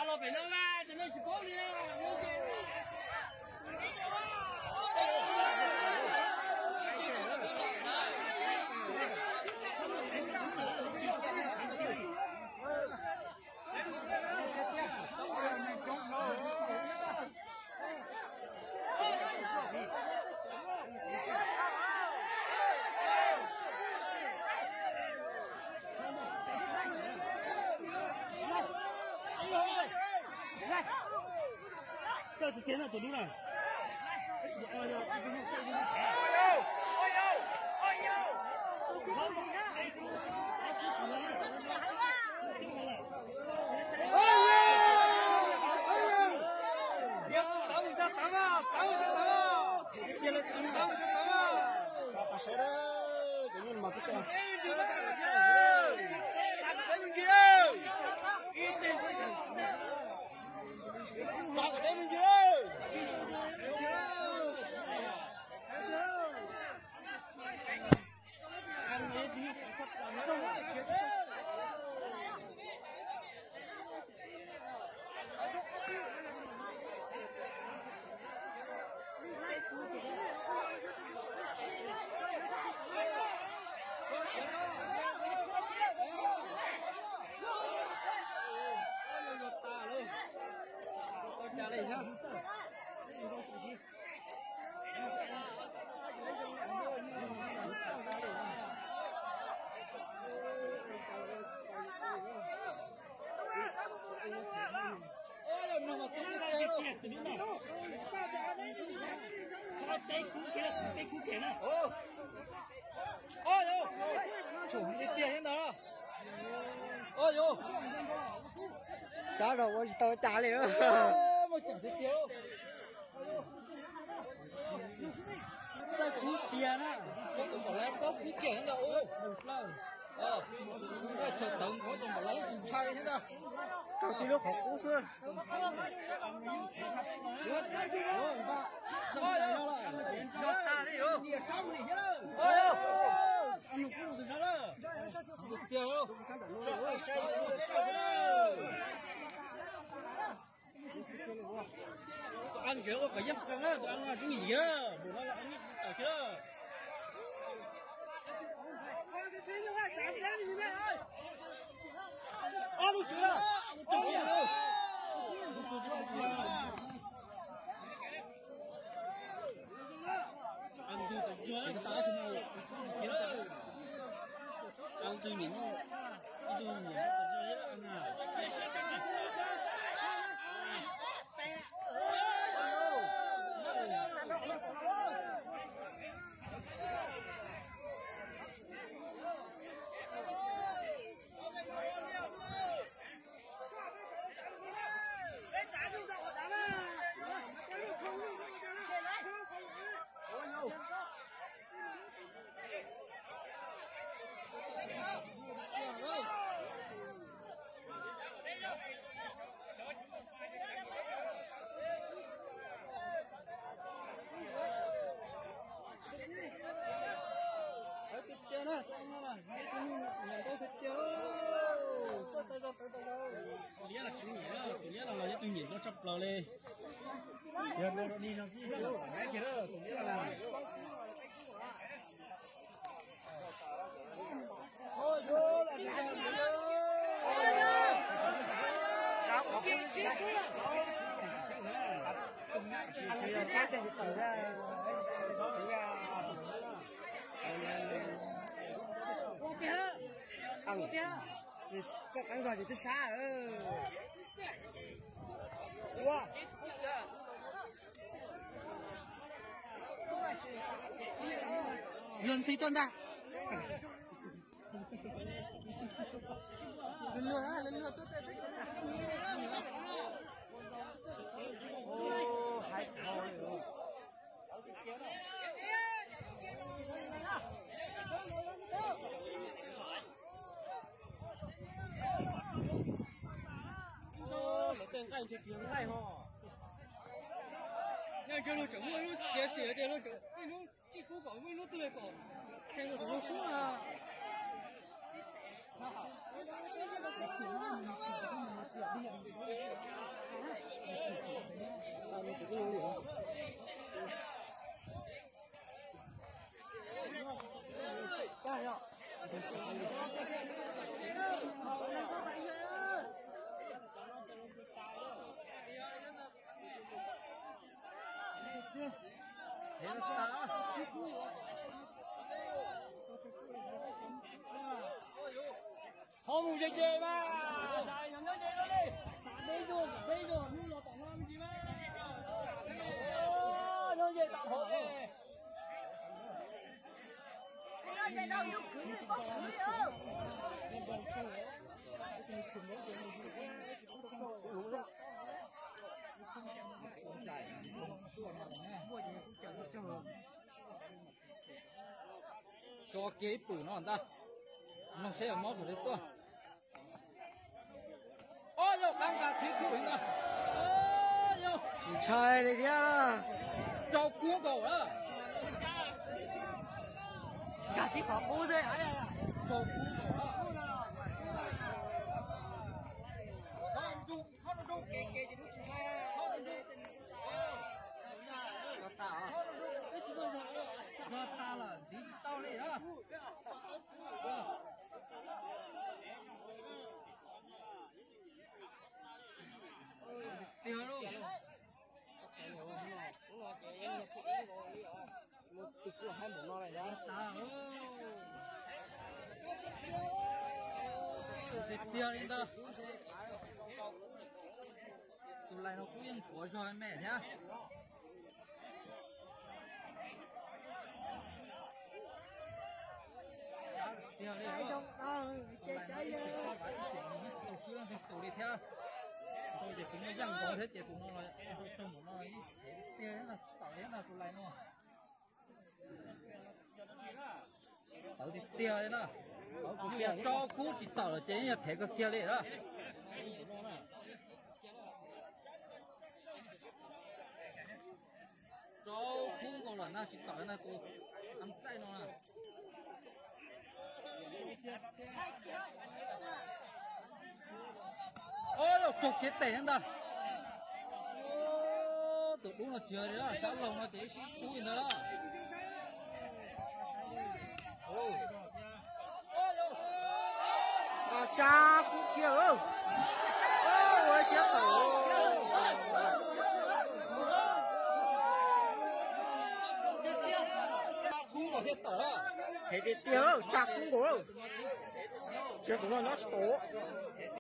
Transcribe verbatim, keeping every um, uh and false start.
老板娘啊，真的是高丽啊，有钱啊！ 这是电脑走路了。哎呦，哎呦，哎呦，哎呦！ 啥时候我到家里了？ 我讲的丢。在古典啊，我怎么来到古典的哦？哦，那就等我怎么来警察人的？ 这这个好故事。 要大的有。哦。俺们故事啥了？丢。ăn kiểu phải dắt căng á, ăn là cái gì á, đừng nói là ăn ở chưa. Ăn được chưa? Ăn được chưa? Ăn từ từ chưa? Cái tá xin rồi. Ăn từ miếng, từ miếng, từ chưa ăn à. จับเราเลยเดี๋ยวเราดีน้องพี่เราแม่เกี่ยวกับตรงนี้อะไรโอ้ยโอ้ยอะไรกันเนี่ยครับขอบคุณที่ช่วยอะไรกันเนี่ยจะติดต่อได้โอเคฮะโอเคฮะจะตั้งใจจะช้าเออ哇！轮谁端的？轮轮啊，轮轮都在这个。哦，还好有。哦，老邓干去挺快哈。那这路整个路也写的路整，那路这股搞那路对搞，这路怎么说啊？那好。 thế là ta không muốn chơi chơi mà chạy nhắm nhắm chơi đó đi bây giờ bây giờ nhưng là tổng làm gì mà nó chơi tạm hộ nó chơi đâu lúc cưới bóc cưới đâu so kế bự nó ta nó sẽ ở mót của đấy tôi ôi yo đang cả thiếu thiếu nữa ôi yo chỉ chơi này kia trâu cuốn cổ đó cả tí khó cô thôi ấy à trâu cuốn cổ đó không đúng không đúng kê kê thì nó chỉ chơi không đúng nó ta nó ta là đi tao đi đó tiêu luôn một tịch của hai bộ nó này ra thịt tiêu đi đâu tụi này nó cũng yên của rồi mẹ nhá tiêu đi đâu tụi này nó tụi đi theo tôi chỉ cũng răng có thế chỉ cũng nó là không của nó ấy tiêu là tỏi là tụi này nó tỏi thì tiêu đấy đó cho cú chỉ tỏi là chế như thế cái kia đấy đó cho cú còn là na chỉ tỏi na cô ăn tay nó nè ôi lộc trục cái tẻ đó tụi đúng là chưa đấy đó sao lồng nó té xí cúi nữa đó ôi à xa cũng kia ơ ơ ôi xé tổ cú vào hết tỏi thế thì tiêu xa cũng có xé tổ nó nó tổ